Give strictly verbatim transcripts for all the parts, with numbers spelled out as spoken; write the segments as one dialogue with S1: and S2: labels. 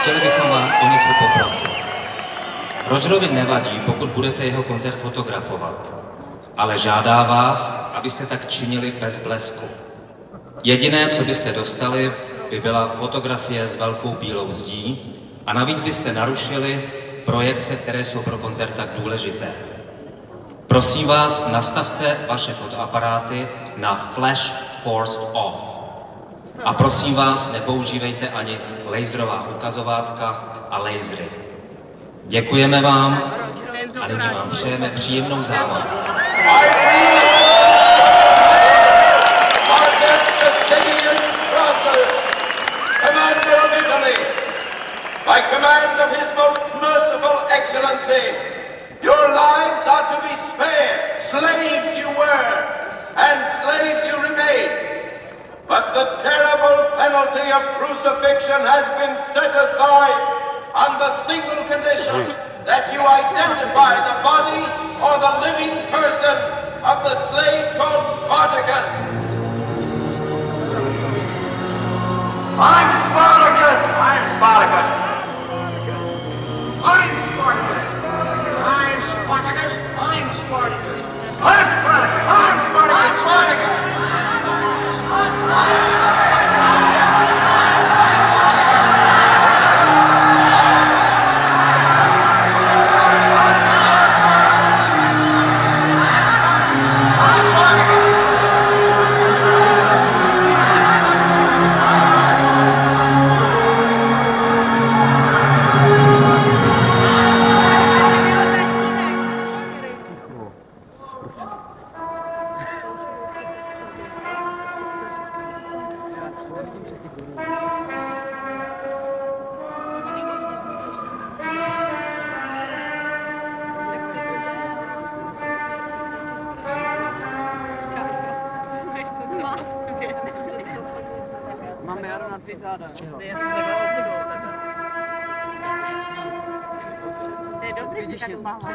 S1: chtěli bychom vás o něco poprosit. Rogerovi nevadí, pokud budete jeho koncert fotografovat, ale žádá vás, abyste tak činili bez blesku. Jediné, co byste dostali, by byla fotografie s velkou bílou zdí a navíc byste narušili projekce, které jsou pro koncert tak důležité. Prosím vás, nastavte vaše fotoaparáty na Flash Forced Off. A prosím vás, nepoužívejte ani laserová ukazovátka a lasery. Děkujeme vám a nyní vám přejeme příjemnou zábavu.
S2: By command of His Most Merciful Excellency, your lives are to be spared. Slaves you were, and slaves you remain. But the terrible penalty of crucifixion has been set aside on the single condition that you identify the body or the living person of the slave called Spartacus. I'm Spartacus! I'm Spartacus! I'm Spartacus! I'm Spartacus! I'm Spartacus! I'm Spartacus! I'm Spartacus! I'm Spartacus! I'm Spartacus!
S3: Máme jaro na tvý záda.
S4: To je dobrý si tak umávat.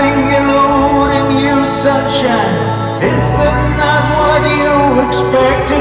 S5: Sunshine, is this not what you expected?